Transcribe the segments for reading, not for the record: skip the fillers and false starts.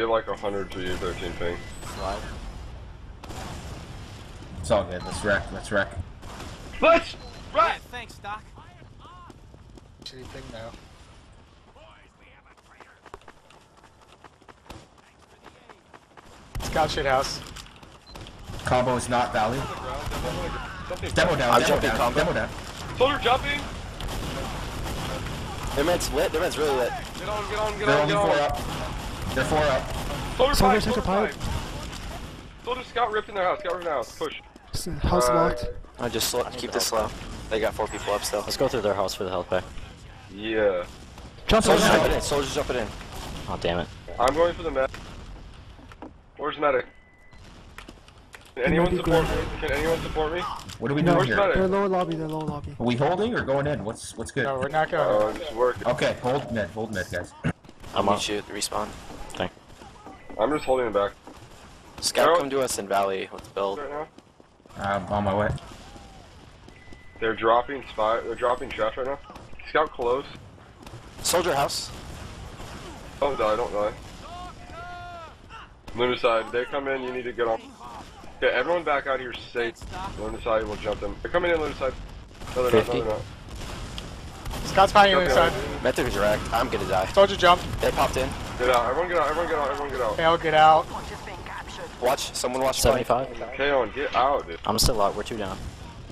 have like 100 to you, 13 ping. Right. It's all good. Let's wreck. Let's wreck. Let's wreck! Thanks, Doc. Shitty thing now. Scout shit house. Combo is not Valley. Demo down. I'm Demo jumping down. combo. Demo down. Soldier jumping! Their med's lit. Their med's really lit. Get on, get on, get They're on, only get 4 on! up. They're 4 up. Soldier Soldier pipe, took a soldier pipe. pipe! Soldier scout ripped in their house, scout ripped in their house, push. House locked. I just slow, keep this slow. They got 4 people up still. Let's go through their house for the health pack. Yeah. Jump Soldiers over. jumping in. Soldiers jumping in. Oh, damn it. I'm going for the med. Where's medic? Can anyone support me? Can anyone support me? What are we No, doing Where's here? medic? they're lower lobby, they're lower lobby. Are we holding or going in? What's good? No, we're not going. Oh, just working. Okay, hold mid, guys. I'll up. meet you at the respawn. I'm just holding him back. Scout, Arrow. come to us in Valley. Let's build. Right now. I'm on my way. They're dropping spy. They're dropping trash right now. Scout close. Soldier house. Don't die. Don't die. Lunar side. They come in. You need to get on. Okay, everyone back out here safe. Lunar side. We'll jump them. They're coming in. Lunar side. No, they're not. No, 50. they're not. Scout's fighting on the Okay, side. Method is direct. I'm gonna die. Soldier jump. They popped in. Get out. Everyone get out. Everyone get out. Everyone get out. Fail, get out. Watch. Someone watch. Spike. 75. Kaon, get out, dude. I'm still out. We're 2 down.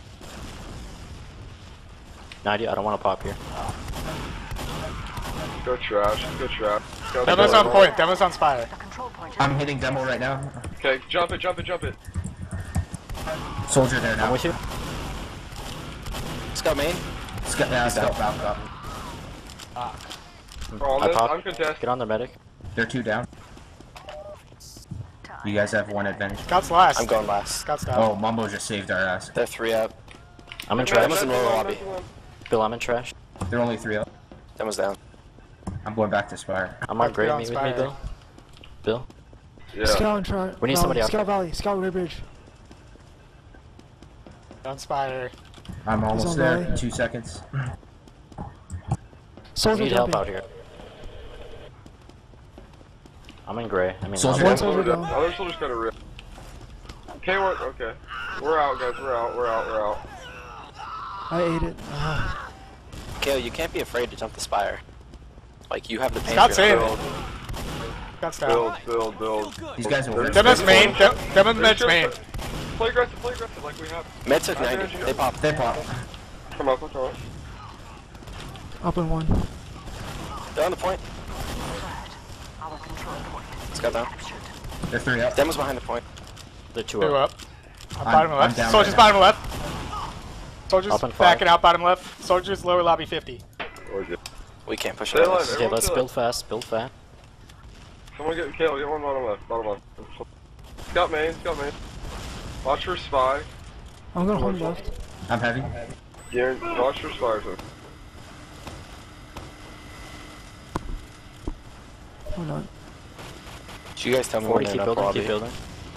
90. I don't want to pop here. Go trash. Go trash. Go Demo's trash. on point. Demo's on spire. I'm hitting demo right now. Okay, jump it, jump it, jump it. Soldier there I'm now. with you. Scout main. Scout out. For all I this, pop. I'm contested. Get on the medic. They're 2 down. You guys have 1 advantage. Scout's last. I'm going last. Scout's down. Oh, Mumbo just saved our ass. They're 3 up. I'm in Demo's trash. in lower lobby. Bill, I'm in trash. They're only 3 up. Demo's down. I'm going back to Spire. I'm on Get grade. on Meet with Spire. me, Bill. Bill. Yeah. Scout and try. We need somebody out Scout there. Valley, Scout Ray Bridge. On spire. I'm on almost there. Valley. 2 seconds. I Soldier need help jumping. out here. I'm in gray. I mean, Soldier One down. soldier Soldier down. down. Other soldier's got a rip. Okay, okay. We're out, guys. We're out. We're out. We're out. I ate it. Kale, you can't be afraid to jump the spire. Like, you have the pain. Scout's in. Build, Scout's down. build, build, build. These guys are Demo's main. Demo's med's main. Play aggressive like we have. Med took 90. They popped. They pop. Come on, come on. Up in 1. They're on the point. Scout down. They're 3 up. Demo's behind the point. They're 2 Two up. up. Bottom I'm left. down Soldier's right bottom left. Soldier's Up and backing 5. out bottom left. Soldier's lower lobby 50. We're good. We can't push Stay it. alive, Okay, everyone let's stay build alive. fast. Build fast. Someone get Kale, get one bottom left. Bottom left. Scout main, scout main. Watch for spy. I'm gonna hold left. I'm heavy. Watch for spy. So. Hold on. Should you guys tell me 40. when Keep they're up building. lobby? Keep building.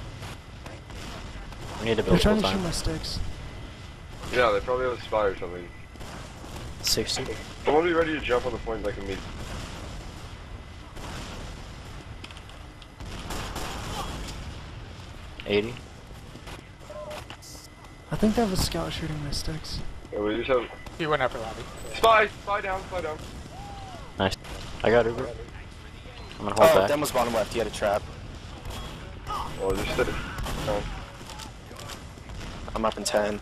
We need to They're build trying full to shoot time. my sticks. Yeah, they probably have a spy or something. 60. Someone be ready to jump on the point like immediately. $80. I think they have a scout shooting my sticks. Yeah, we just have He went upper lobby. spy. Spy down. Spy down. Nice. I got Uber. I'm gonna hold Oh, back. Demo's bottom left. He had a trap. Oh, just sit down. I'm up in 10.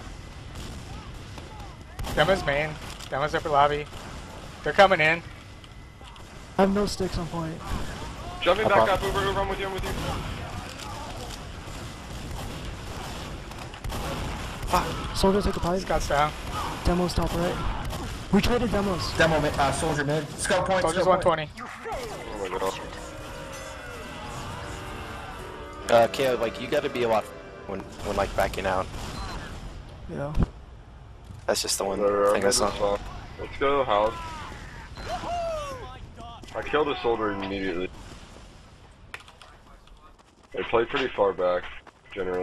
Demo's main. Demo's upper lobby. They're coming in. I have no sticks on point. Jumping Up, back up. up. Uber, I'm with you. I'm with you. Soldier took a pipe. Scout's down. Demo's top right. We traded demos. Demo mid, soldier mid. Scout point. Soldier's Scout point. 120. Oh my god. Kale, like, you gotta be a lot when like, backing out. Yeah. That's just the one They're, thing I saw. Let's go to the house. I killed a soldier immediately. They play pretty far back, generally.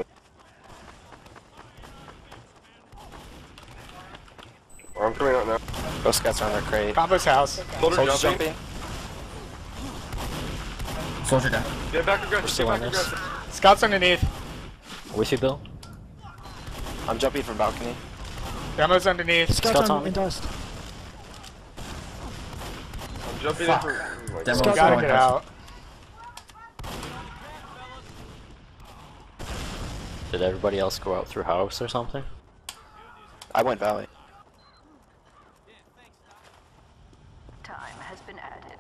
I'm coming out now. Those scouts are on their crate. Combo's house. Soldier Soldier's jumping. jumping. Soldier down. Get back aggressive, still get on back this. aggressive. Scouts underneath. With you, Bill? I'm jumping from balcony. Demo's underneath. Scouts Scouts on on me. in dust. I'm jumping Fuck. in for... Oh my Demo. God. Gotta going get dust. out. Did everybody else go out through house or something? I went valley. Time has been added.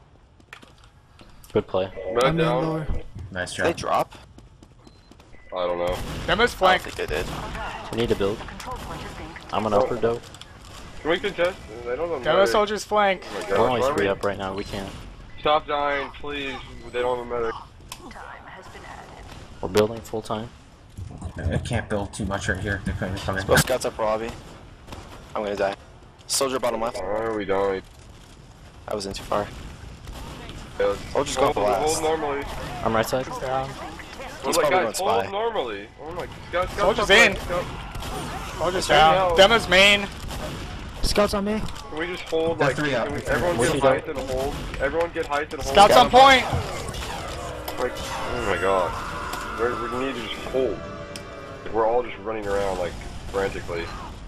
Good play. Med I'm in down. lower. Nice Did they job. drop? I don't know. Demo's I don't flanked. think they did. We need to build. Control point is being I'm an upper dope. Can we contest? They don't know. Demo medic. soldiers flanked. Oh my We're gosh, only why are 3 we- up right now, we can't. Stop dying, please. They don't have a medic. Time has been added. We're building full time. I can't build too much right here. They're coming. Both scouts up lobby. I'm gonna die. Soldier bottom left. Why are we dying? I was in too far. Yeah, let's Soldier's going for last. hold normally. I'm right side. He's down. He's Like, probably guys, going hold spy. normally. Oh my God. Soldier's in. Soldiers down. Demo's main. Scouts on me. Can we just hold They're like, three up. can we, everyone Where's get he height and hold? Everyone get height and hold. Scouts on point. Like, oh my God. We need to just hold. We're all just running around like frantically.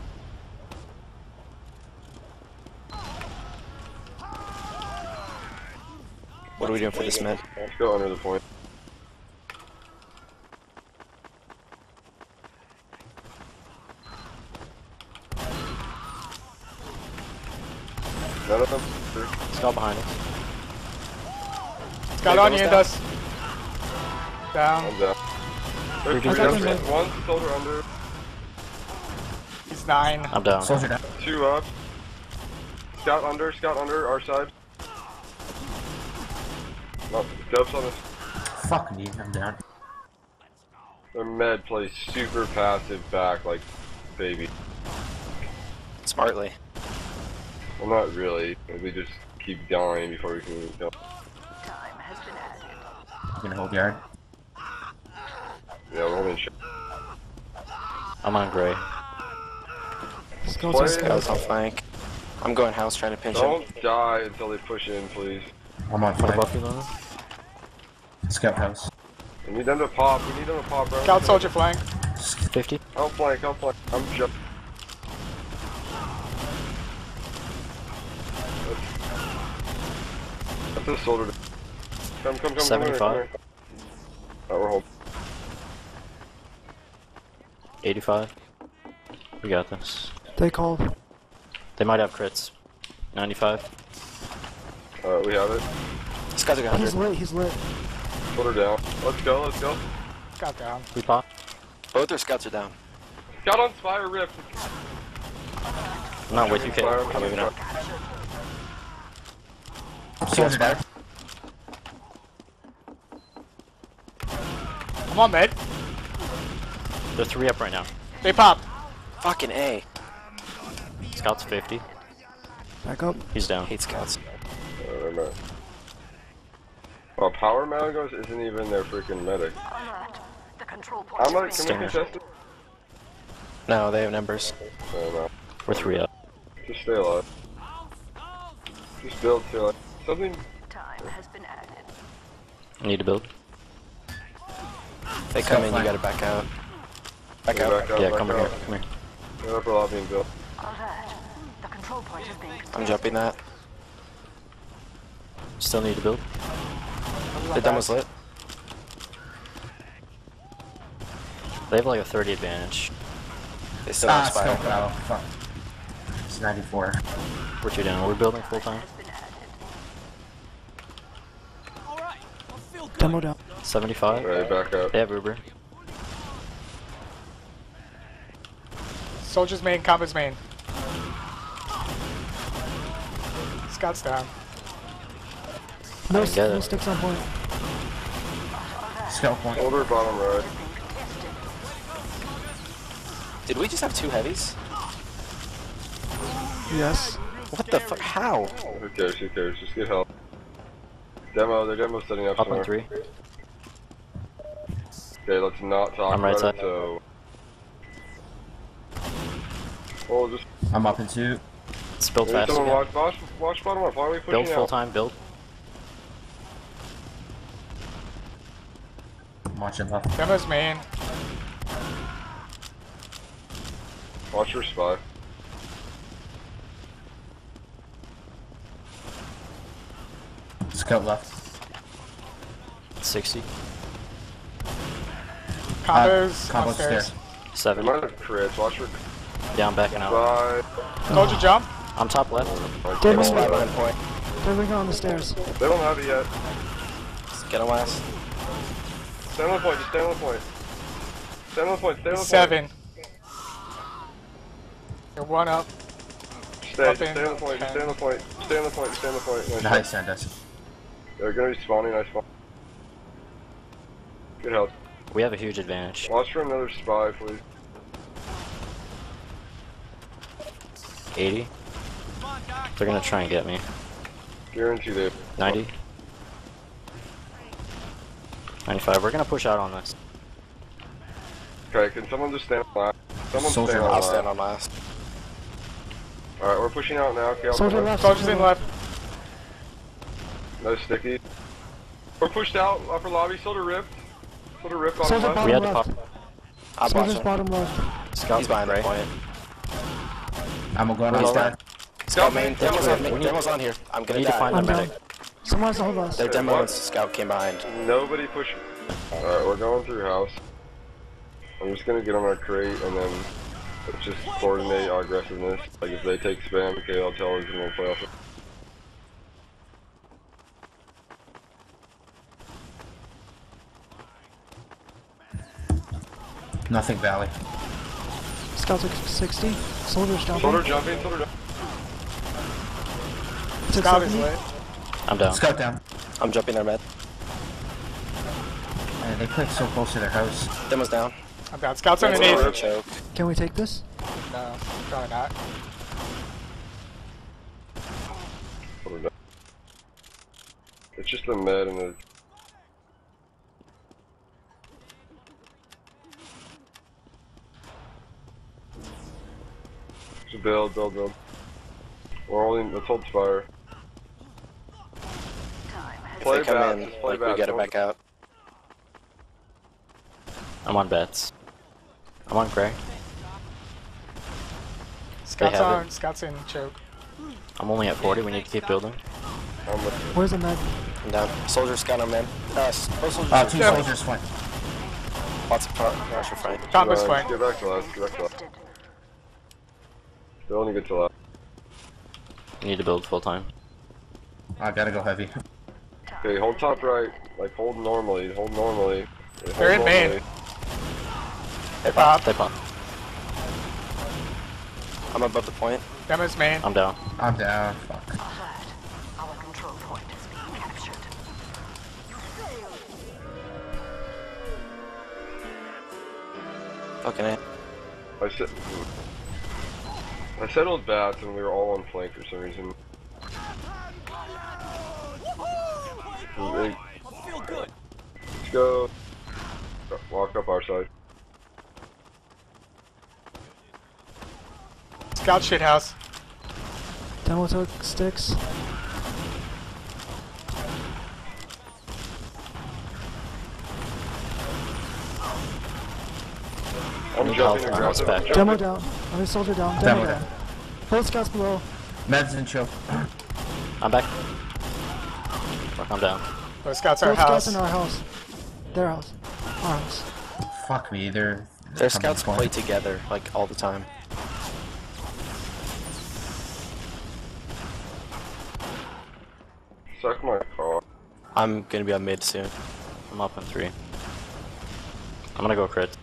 What are we doing for this mid? Let's go under the point. None of them. Scout behind us. Scout on you and us. Down. I'm down. There's Three three up. down. One soldier under. He's 9. I'm down. Soldier down. 2 up. Scout under, our side. No, dubs on us. Fuck me. I'm down. Their med plays super passive back like baby. Smartly. Well, not really. We just keep dying before we can even kill. Time has been added. I'm gonna hold yard. Yeah, we're holding shit. I'm on gray. Scouts on Play. Scouts on flank. I'm going house trying to pinch him. Don't die until they push in, please. I'm on What flank. buff you on? Scout house. We need them to pop. We need them to pop, bro. Scout soldier flank. 50? Help flank, help flank. I'm just. That's a soldier. Come. 75. Come here. Oh, we're holding. 85. We got this. They called. They might have crits. 95. We have it. Scouts are 100. He's lit. He's lit. Soldier down. Let's go. Scout down. We pop. Both their scouts are down. Scout on Spire Rift. I'm not with you, Kate. Spire, Oh, maybe not. Soldier down. I'm on mid. They're 3 up right now. They pop. Fucking A. Scout's 50. Back up. He's down. Hate scouts. No. Well, Power Malagos isn't even their freaking medic. Alert. The control point How is much? being Can we Stinger. contest it? No, they have numbers. No. We're 3 up. Just stay alive. Just build till like something. Time has been added. Need to build. They come in, you gotta back out. Back out. Back out, Yeah, back come out. here. Come here. Get upper lobby and build. Alert. The control point is being I'm contested. jumping that. Still need to build. The demo's lit. They have like a 30 advantage. They still have Scout spire. battle. Fuck. It's 94. We're 2 down. We're building full time. Has been added. Demo down. 75. Alright, back up. They have Uber. Soldiers main. Combo's main. Scout's down. No, I get no it. sticks on point. Scout point. Shoulder bottom right. Did we just have 2 heavies? Yes. What the fuck? How? Who cares? Just get help. Their demo's setting up Up on somewhere. 3. Okay, let's not talk I'm right about side. it, so... Well, just... I'm up in 2. Let's build Maybe fast someone again. watch bottom up. Why are we pushing Build full out? time. Build. watching left. Demo's main. Watch your spy. Scout left. 60. Combos Combo upstairs. stairs. They 70. might have crits. Watch your Down, backing out. spy. Soldier jump. I'm top left. Damn Spy it. behind point. They're looking on the stairs. They don't have it yet. Get him last. Stand on the point. Just stand on the point. Stand on the point. Stay on the point. 7. You're 1 up. Stay. Up Just in. stay on the point. Just stay on the point. Stay on the point. Stay on the point. Nice, Sandus. They're gonna be spawning. I spawn. Good help. We have a huge advantage. Watch for another spy, please. 80. They're gonna try and get me. Guarantee they. 90. 95. We're gonna push out on this. Okay, can someone just stand on last? Someone Soldier stand on I'll last. stand on last. Alright, we're pushing out now. Okay, I'll Soldier come left. Soldier's in left. No sticky. We're pushed out. Upper lobby. Soldier ripped. Soldier ripped on Soldier left. bottom We had to left. pop. I'm Soldier's watching. bottom left. Scout He's behind the right. point. I'm going We're on low. stat. Scout main. Scout Demo's main. on, Demo's on here. I'm We gonna need to die. find I'm the down. medic. Someone has to hold us. Their Demo What? and Scout came behind. Nobody push. Alright, we're going through house. I'm just gonna get on our crate and then let's just coordinate our aggressiveness. Like if they take spam, okay, I'll tell us and we'll play off it. Nothing valley. Scouts like 60. Soldier's jumping. Soldier jumping, soldier jumping. Took Scout is 70. lit. I'm down. Scout down. I'm jumping their med. Man, they played so close to their house. Demo's down. I'm down. Scout's Demo's underneath. on choke. Can we take this? No, probably not. Soldier down. It's just the med and the. Just build. We're only. Let's hold fire. Time has Play They come back. in, Just play like we back. get it Don't- back out. I'm on bets. I'm on gray. Scout's have on. it. Scout's in choke. I'm only at 40. We need to keep building. I'm with Where's the med? I'm down. Soldier, Scout on men. Both soldiers. Two Yeah. soldiers flank. Lots of rush for fight. Combo's Get flank. back to last. Get back to last. tested. They only get to last. We need to build full time. I gotta go heavy. Okay, hold top right. Like hold normally. Hold normally. Hold They're in main. normally. They pop. They pop. I'm above the point. Demo's main. I'm down. I'm down. Fuck. Alert. Our control point is being captured. Fucking it. I settled bats and we were all on flank for some reason. Let's go. Walk up our side. Scout shit house. Demo took sticks. I'm Need jumping help on this aggressive. back. Demo down. I mean, soldier down. Demo Demo down. down. Both scouts below. Meds and choke. I'm back. Fuck, I'm down. Those Scouts are Both scouts house. in our house. Their house. Our house. Fuck me, they're Their coming scouts point. play together, like, all the time. Suck my car. I'm gonna be on mid soon. I'm up in 3. I'm gonna go crit.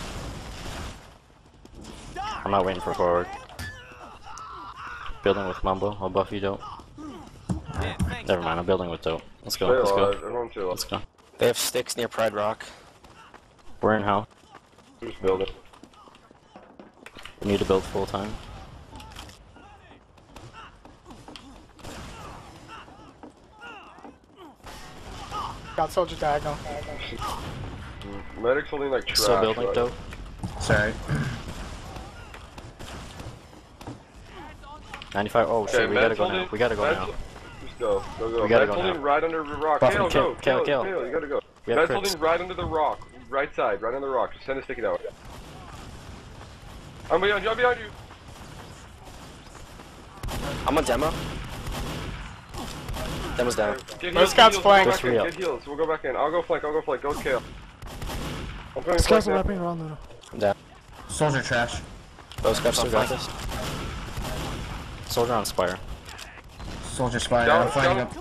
I'm not waiting for forward. Building with Mumbo. I'll buff you, dope. Never mind, I'm building with dope. Let's go, Stay let's alive. go. Everyone stay alive. Let's go. They have sticks near Pride Rock. We're in house. Just build it. We need to build full time. Scout soldier diagonal. Medic's holding like trash. Still building right? dope. Sorry. 95. Oh shit, we gotta go now. We gotta go now. Just go. Go. We gotta Med's go holding now. right under the rock. Buff Kale, him, go. Kale, Kale, Kale. you gotta go. We have Med's crits. holding right under the rock. right side, right on the rock. Just send a sticky out. I'm behind you, I'm behind you! I'm on demo. Demo's down. Get Those heals, scouts get flank. heals, There's three get heals. We'll go back in. I'll go flank, go kill. I'm going Scouts are flank wrapping around Luna. I'm down. Soldier trash. Both scouts on Still got flank. this. Soldier on Spire. Soldier spire. Down, I'm fighting down. him.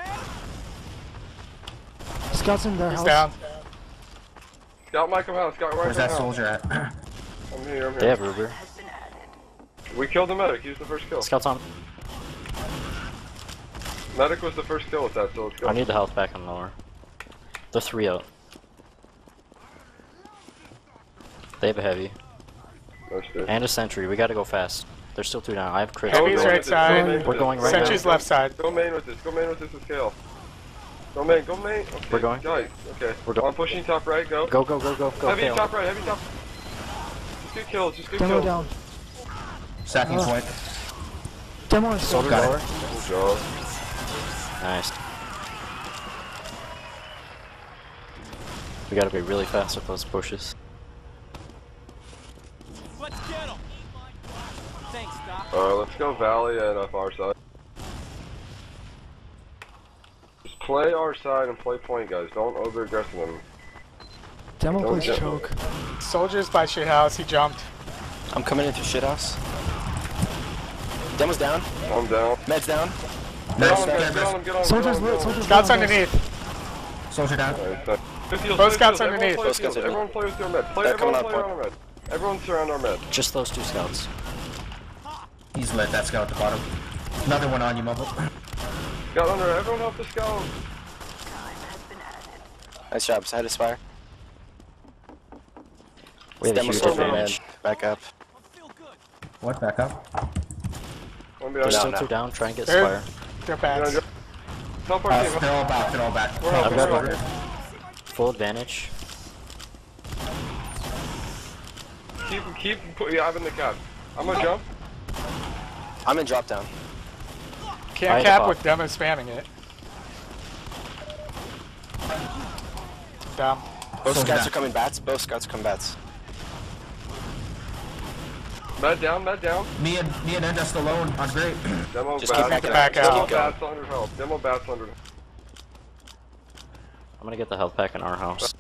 Scouts in their He's house. down. Scout Michael House, Scout right Where's that house. soldier at? I'm here. They have Ruber. We killed the medic, he was the first kill. Scouts on. Medic was the first kill with that, so let's go. I need the health back on lower. They're 3 out. They have a heavy. No shit. And a sentry. We gotta go fast. They're still 2 down. I have crit. Heavy's Go right with this, go side. main with We're this. going right Sentry's now. left side. Go main with this with scale. Go main. Okay, We're going. Guys, okay. We're go- I'm pushing top right, go. Go. Heavy Kale. top right, heavy top. Just get kills, Demo kills. down. Stacking point. Demo is Soldier Got it. lower. Good job. Nice. We gotta be really fast with those pushes. Let's get him. Thanks, Doc. Let's go Valley and up our side. Just play our side and play point, guys. Don't over aggressive them. Demo Don't plays get- choke. Soldiers by shit house. He jumped. I'm coming into shithouse. Demo's down. I'm down. Med's down. Get Nice. on him, guys. Get on him, get on him. Soldiers get on him, lit. get on him. Soldiers Scouts lit on those. underneath. Soldier down. Nice, nice. Good heals, Both good scouts heals. underneath. Everyone Both play with scouts heals. Everyone play with their med. They're coming Everyone up, play around our med. Everyone surround our med. Just those 2 scouts. He's lit. That scout at the bottom. Another one on you, Mumble. Scout under. Everyone help the scout. Nice job. Side of spire. We have a Demo's huge still med. advantage. Back up. What? Back up? One They're behind. still no. 2 down. Try and get They're- Spire. They're Behind bats. you. Help our team. They're all back. They're all back. We're helping. I've got We're one. helping. Full advantage. Keep having the cap. I'm gonna jump. I'm in drop down. Can't Right cap above. with Demo spamming it. Down. Both Soldier scouts down. are coming bats. Both scouts come bats. Med down, med down. Me and Endust alone on great. Demo Just keep bats. backing back Just out. keep going. Bats under help. Demo bats under. I'm gonna get the health pack in our house.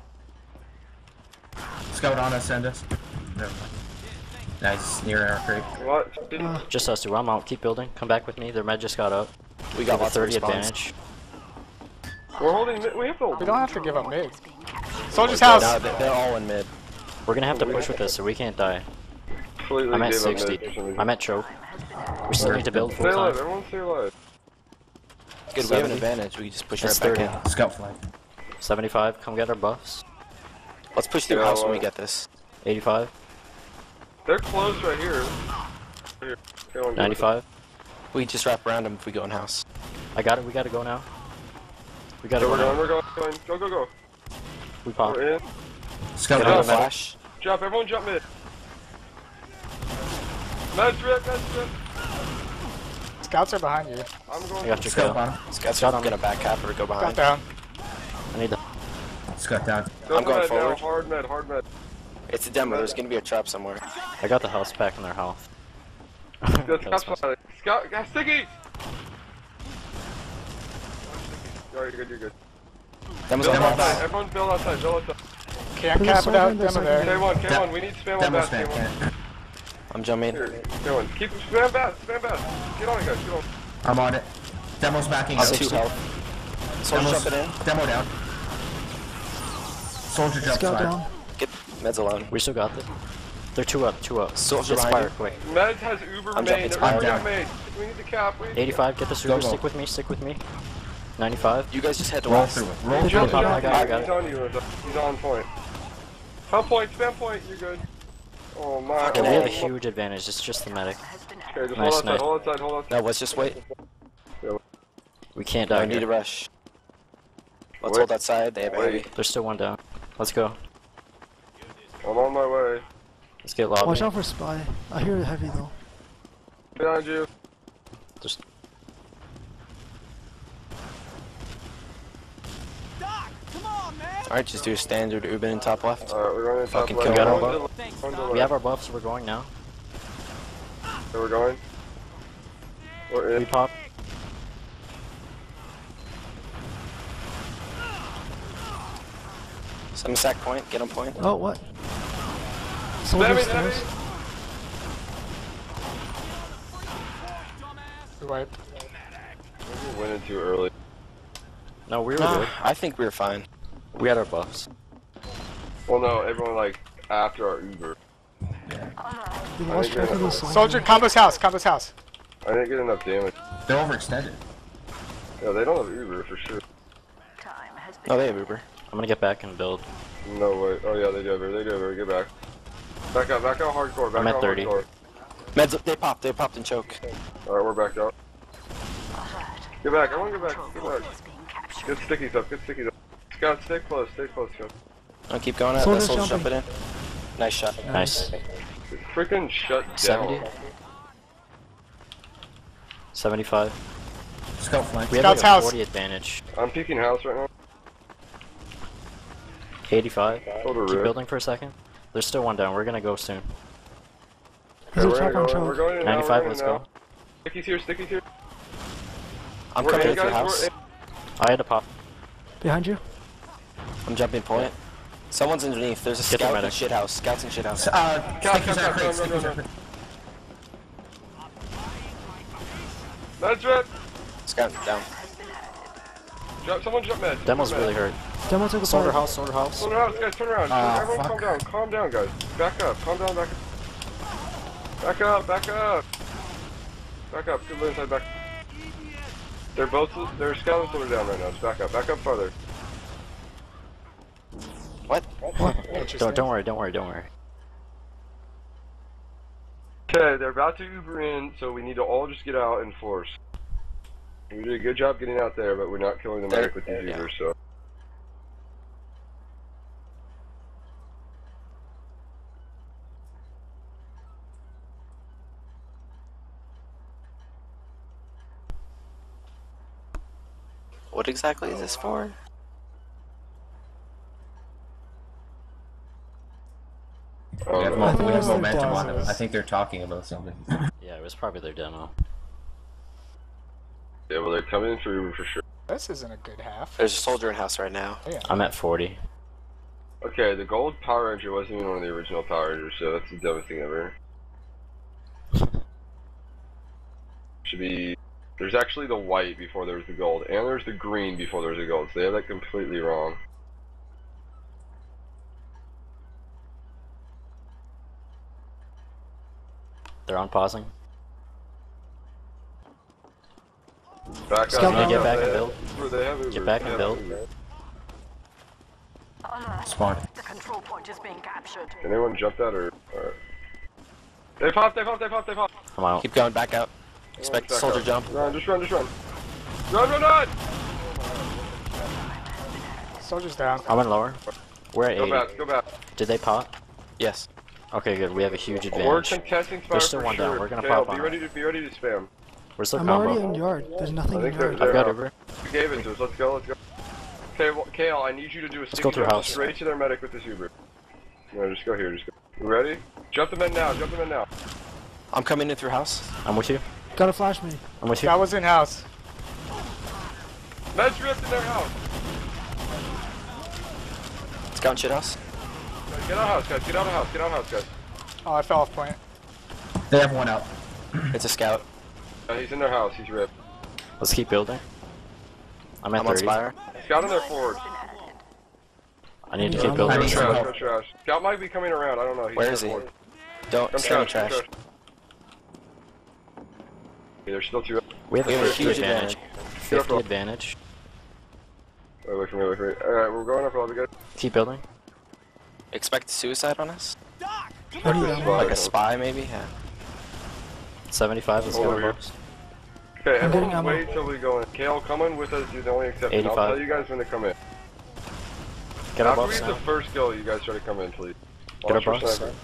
Scout on us, Endust. Never mind. Nice. Near our crate. What? Just us 2. I'm out. Keep building. Come back with me. Their med just got up. We got We have a lots of 30 respawns. advantage. We're holding. We have to hold. We don't have to give up mid. Soldier's house. No, they're all in mid. We're gonna have to push with this so we can't die. Completely I'm at gave up 60. mid for some reason. I'm at choke. We still need to build full Stay alive. time. Everyone stay alive. Good, we have an 70. advantage. We can just push It's right 30. back in. Scout flank. 75. Come get our buffs. Let's push through Yeah, house when well- we get this. 85. They're close right here. Here. Go on, go. 95. We just wrap around them if we go in house. I got it. We gotta go now. We gotta Go, go we're going. now. We're going. Go, go, go. We pop. We're in. Scout Get on down. the flash. Jump. Everyone jump mid. Med drip. Med drip. Scouts are behind you. I'm going. I got your Scout kill. bottom. Scouts Got are on gonna back cap or go Got behind. down. I need the. Scout down. Go I'm going med now. forward. Hard med. Hard med. It's a demo. There's gonna be a trap somewhere. I got the health pack in their health. Good. That's Scout spotted. Scout. Got sticky. Alright, you're good. You're good. Demo's Build on outside. bats. Everyone build outside. Build outside. Can't Put a cap soldier without in there Demo so I can- there. K1. K1. We need spam on Demo bats. spam. K1. Can't. I'm jumping. Here. K1. Keep spam bats. Spam bats. Get on it, guys. Get on. I'm on it. Demo's backing I'm up. 2 health. Soldier Demo's- jumping in. Demo down. Soldier jump Scout spire. down. Get meds alone. We still got this. They're 2 up. 2 up. Soldier Get behind Spire you. quick. Med has Uber I'm main. jumping. Everyone I'm got down. main. We need the cap. We need 85. Get the super. go. Stick with me. Stick with me. 95. You guys just head to Roll west. through it. Roll Jump, through it. I got it. He's on you. He's on point. Help point. Spam point. You're good. Oh my. Yeah, God. we have a huge advantage. It's just the medic. Okay, just Nice, hold outside. nice. Hold outside. Hold outside. No, let's just wait. We can't I die. need to Here. rush. Let's Wait. hold that side. They have Wait. heavy. There's still 1 down. Let's go. I'm on my way. Let's get lobby. Watch out for spy. I hear it heavy though. Behind you. Just Doc, come on, man. Alright, just do a standard Ubin in top left. Alright, we're going to top Fucking left. kill got We're him, going bro. to Thanks, the Doc. We have our buffs, we're going now. So we're going. We're We in. pop. Some sack point, get on point. Oh, what? Soldier Damn it, stairs. We wipe. We went in too early. No, we were Nah, good. I think we were fine. We had our buffs. Well, no, everyone like after our Uber. We lost track of the Soldier, combo's house, combo's house. I didn't get enough damage. They're overextended. Yeah, they don't have Uber for sure. Time has been No, they have Uber. I'm gonna get back and build. No way. Oh yeah, they do Uber. They do Uber. Get back. Back out hardcore. Back I'm at out 30. hardcore. Meds, they popped and choke. Alright, we're back out. alert. Get back, I wanna get back. Control Get point back. is being captured. Get sticky stuff, get sticky stuff. Scout, stay close, Scout. I'll keep going at Soldier's that soldier jumping. jumping in. Nice shot. Nice. Freaking shut down. 70. 75. Scout flank. We have Scout's like a house. 40 advantage. I'm peeking house right now. 85. Hold a Keep rip. building for a second. There's still one down, we're gonna go soon. There's a we're trap on gonna go, we're choke. going in now, 95, we're let's going in go. now. Sticky's here. I'm We're coming in, in through guys, house. we're in. I had to pop. Behind you. I'm jumping point. Someone's underneath. There's a Get the scout in medic. shit house. Scouts in shit house. Stickies are crate, run, stickies run, are run. crate. That's it. Scout down. Someone jump med. Demo's really hurt. Demo took a Soldier fire. house, soldier house. Turn around, guys, turn around. Ah, Everyone fuck. calm down, guys. Back up, calm down, back up. Back up, good inside, back. They're scout and soldier down right now, just back up farther. What? Interesting. Don't worry. Okay, they're about to Uber in, so we need to all just get out and force. We did a good job getting out there, but we're not killing the medic with these Yeah. Ubers, so. What exactly is this for? Oh, We no. have Yes, it momentum does. on them. I think they're talking about something. Yeah, it was probably their demo. Yeah, well, they're coming in for Uber for sure. This isn't a good half. There's a soldier in house right now. Yeah. I'm at 40. Okay, the gold Power Ranger wasn't even one of the original Power Rangers, so that's the dumbest thing ever. Should be. There's actually the white before there was the gold, and there's the green before there was the gold, so they have that completely wrong. They're on pausing. Back Scout up, down. Get back they and have build. Uber, they have Uber. Get back they and have build. Uber. Alert. Spawn. The control point is being captured. Can anyone jump that or? They popped. I'm out. Keep going back out. Expect Back soldier up. jump. Run, just run. Run! Soldier's down. I'm in lower. We're at 80. Go back. Did they pop? Yes. Okay, good. We have a huge We're advantage. contesting fire There's still for one sure. down. We're gonna Kale, pop be on ready to spam. We're still I'm already combo. in yard. There's nothing I in think they're- yard. they're- I've got out. Uber. You gave it to us. Let's go. Okay, well, Kale, I need you to do a sticky go through jump house. straight to their medic with this Uber. No, just go here. You ready? Jump them in now. I'm coming in through house. I'm with you. Gotta flash me. I'm with you. That was in house. Meds ripped in their house. Scout in shit house. Get out of house, guys. Oh, I fell off point. They have one out. It's a scout. He's in their house. He's ripped. Let's keep building. I'm at I'm on 30. spire. Scout on their forward. I need to Yeah, keep I'm building. I need some help. Go trash. Scout might be coming around. I don't know. He's Where on is he? forward. Don't Come stand in trash. trash. There's still two. We have We a have a 50 huge advantage. 50 advantage. Wait for me. Alright, we're going up lobby, guys. Keep building. Expect suicide on us? I need ammo. Like a spy maybe? Yeah. 75. Let's Over go. here. Buffs. Okay, I'm getting everyone ammo. wait till we go in. Kale, come in with us. You're the only exception. 85. I'll tell you guys when to come in. Get our After we buffs get now. the first kill, you guys try to come in, please. Get our Watch for buffs. sniper.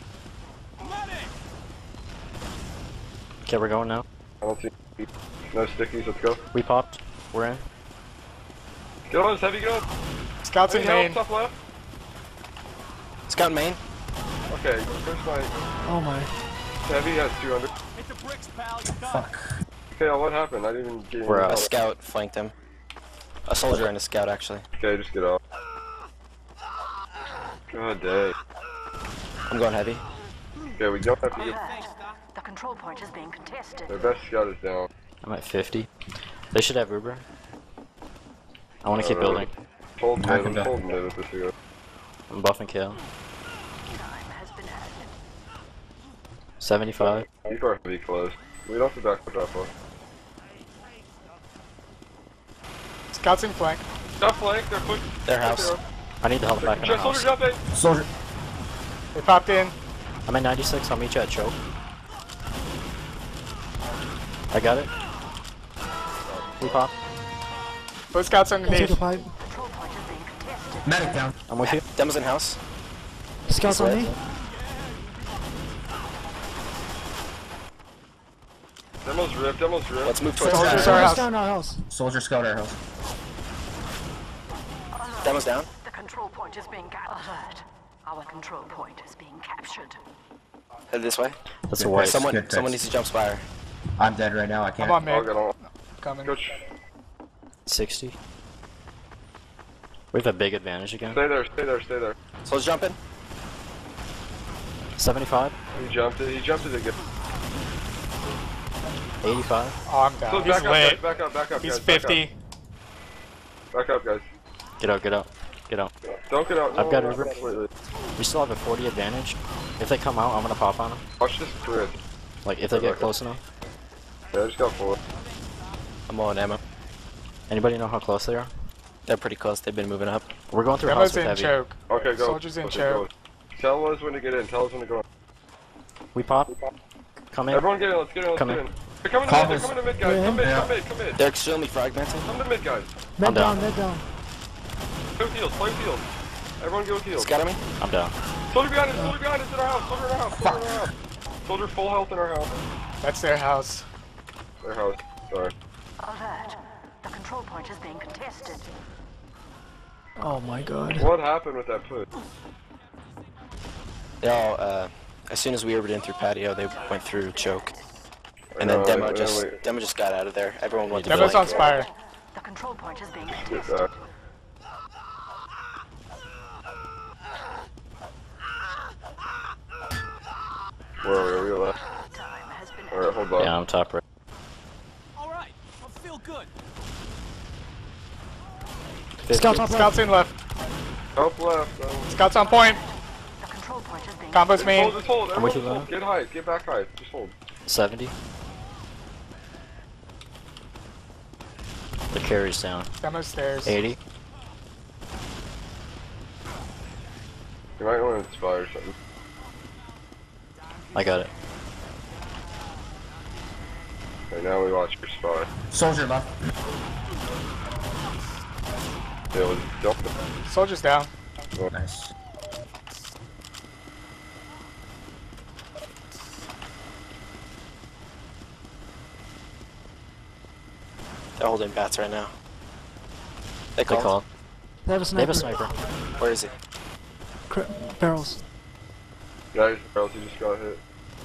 Okay, we're going now. I don't see no stickies. Let's go. We popped. We're in. Get on, heavy gun. Scouts in main. Top left. Scout main. Okay, first my Oh my. heavy has 200. Hit the bricks, pal. You're done. Fuck. Okay, what happened? I didn't even get any Where a help. scout flanked him. A soldier and a scout, actually. Okay, just get off. God dang. I'm going heavy. Okay, we don't have to get. Thanks, Doc. The control point is being contested. Their best scout is down. I'm at 50. They should have Uber. I want to keep building. Hold mid, I can I'm go. holding mid with this guy. I'm buffing kill. Time has been added. 75. Keep our heavy close. We don't have to back up that far. Scouts in flank. Got flank, they're pushing. Their house. I need the help back in our Just soldier house. jump in. Soldier. They popped in. I'm at 96. I'll meet you at choke. I got it. We pop. Both scouts I'll take underneath. a pipe. Control point is being contested. Medic down. I'm with you. Demo's in house. Scouts on me. Demo's ripped, demo's ripped. Let's move towards Soldiers the are Soldiers house. down our house. Soldier scout our house. Demo's down. The control point is being alert. Our control point is being captured. Head this way. That's a white. Someone Good needs fix. to jump spire. I'm dead right now. I can't. I'm on I'll mid. get on. Coming. Coach, 60. We have a big advantage again. stay there, stay there, stay there. Soldier jumping. 75. He jumped it again. 85. Oh, I'm down. So He's back up, lit. guys, back up, back up, He's guys. back up. 50. Back up, guys. Get out, get out. Get out. Don't get out. I've got no, Uber. completely. We still have a 40 advantage. If they come out, I'm gonna pop on them. Watch this grid. Like, if they get close enough. Yeah, I just got full. I'm low on ammo. Anybody know how close they are? They're pretty close. They've been moving up. We're going through a house Demo's with in heavy. choke. Okay, go. Soldiers in Okay, choke. go. Tell us when to get in. Tell us when to go in. We pop. Come in. Everyone get in. Let's get in. Let's Come get in. in. They're coming to mid. They're coming to mid, guys. Come mid. Come mid. Come mid. Yeah. They're extremely fragmented. Come to mid, guys. Med I'm down. down, med down. Play with heals. Play with heals. Everyone go with heals. Scout on me. I'm down. Soldier behind us. Soldier behind us in our house. Soldier in our house. Soldier in our house. Soldier full health in our house. That's their house. Their house. Sorry. Alert. The control point is being contested. Oh my god. What happened with that push? They all, as soon as we Ubered in through patio, they went through choke. And then No, Demo wait, just wait. Demo just got out of there. Everyone went to Demo's on flank. Spire. The control point is being Get contested. back. Where are we? Left. Time has been Alright, hold on. Yeah, I'm top right. All right. I feel good. Scout top Scouts in left. Help left. Scouts on point. the control point is being Combos Just main. hold, just hold. Everyone with you, just hold. Lana. Get high. Get back high. Just hold. 70. The carry's down. Demo's stairs. 80. You might want to inspire something. I got it. Okay, now we watch your spy. Soldier left. Yeah, was dump. Soldiers down. Nice. They're holding bats right now. They They called. called. They have a They have sniper. a sniper. Where is he? Barrels. Guys, or else you just got hit.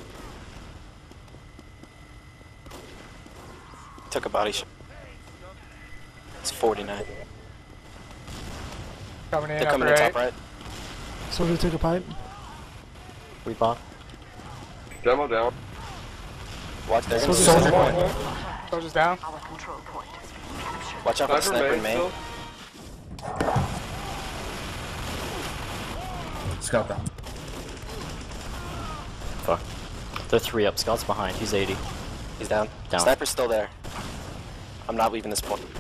Took a body shot. It's 49. Coming in They're upper coming in top right. right. Soldier took a pipe. We pop. Demo down. Watch, they're gonna Soldier Soldier point. point. Soldiers down. our control point is being captured. watch out for the Sniper sniper in main main. still. Scout down. Fuck. They're 3 up. Scout's behind. He's 80. He's down. Down. Sniper's still there. I'm not leaving this point.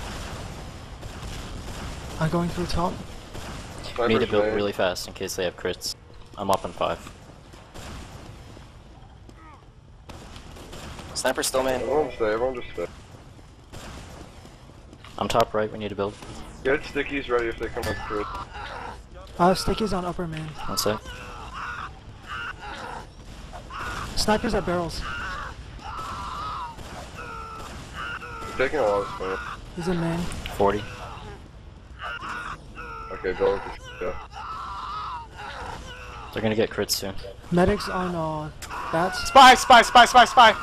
I'm going through top. We need to Sniper's build main. really fast in case they have crits. I'm up in 5. Sniper's still main. Everyone stay. Everyone just stay. I'm top right. We need to build. Get stickies ready if they come up through. I have stickies on upper main. One sec. Snipers at barrels. They're taking a lot of spam. He's in main. 40. Okay, Okay, go with the yeah. They're gonna get crits soon. Medics on bats. Spy, spy, spy, spy, spy.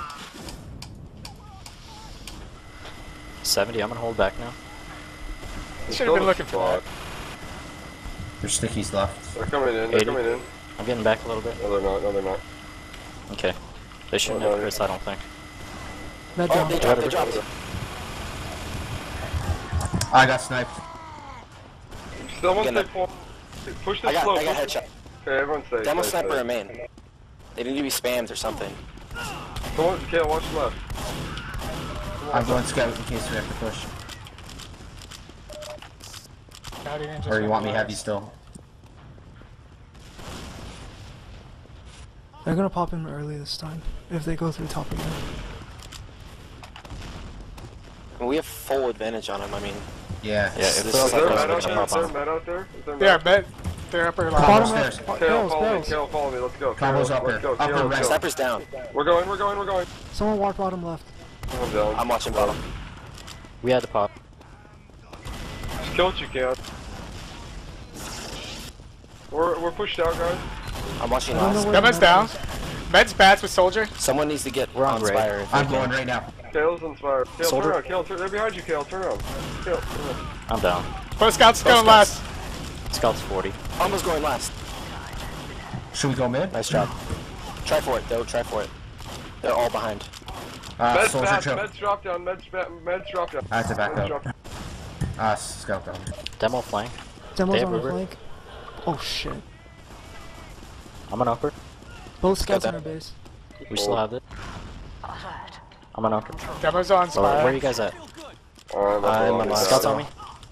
70, I'm gonna hold back now. Should have been looking for that. There's stickies left. They're coming in, they're 80. coming in. I'm getting back a little bit. No, they're not, no, they're not. Okay. They shouldn't Oh, have no, crits, I don't think. Med Oh, down. they dropped, they dropped. I got sniped. Someone Getting stay full. Push the I got slope. headshot. Okay, everyone stay. Demo stay, sniper stay. or main. They need to be spammed or something. Someone, Kale, watch left. I'm going scout in case we have to push. Guardian just Or you want me went heavy last. still? They're gonna pop him early this time if they go through top again. I mean, we have full advantage on them. I mean, Yeah. Yeah, if This this is Is is there like a like med they're out gonna there? pop Is there a on. med out there? Is there a Yeah, med? bet. They're upper Bottom lobby. Upstairs. left. Kale, Barrels, follow me, barrels. Kale, follow me, let's go. Combo's Kale, upper. let's go, Upper Kale, right. let's go. sniper's down. We're going, we're going, we're going. Someone walk bottom left. I'm down. I'm watching bottom. We had to pop. Just kill what you can. We're pushed out, guys. I'm watching I don't know last. where Demo's the med down. is. Med's bats with soldier. Someone needs to get We're on on gray. Spire. if they I'm can. going right now. Kale's inspired. Kale, Soldier. turn around. Kale, they're behind you, Kale. Turn around. Kale, turn around. I'm down. Pro scouts Pro going scouts. last. Scout's 40. Almost going last. Should we go mid? Nice job. Try for it, though. Try for it. They're all behind. Meds Soldier back, choke. meds drop down, meds drop down. I have to back Meds up. drop- Scout down. Demo flank. Demo's They have on the river. flank. Oh shit. I'm an upper. Both scouts that. on our base. We still have it. Alert. I'm an upper. Demo's on Where are spire. you guys at? I'm on last. Scouts on me?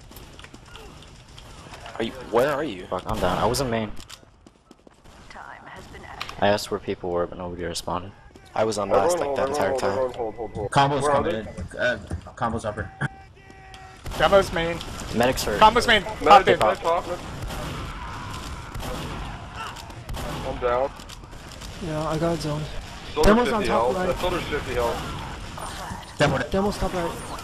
Are you? Where are you? Fuck, I'm down. I was in main. Time has been added. I asked where people were, but nobody responded. I was on last Everyone like hold, that entire everyone time. hold. Combo's Where are coming they? in. Combo's upper. Demo's main. Medics hurt. Combo's main. Meds, Popped in. meds pop, meds. I'm down. Yeah, I got zoned. Soldier's Demo's on 50 top health. right. That soldier's 50 health. Demo's top right.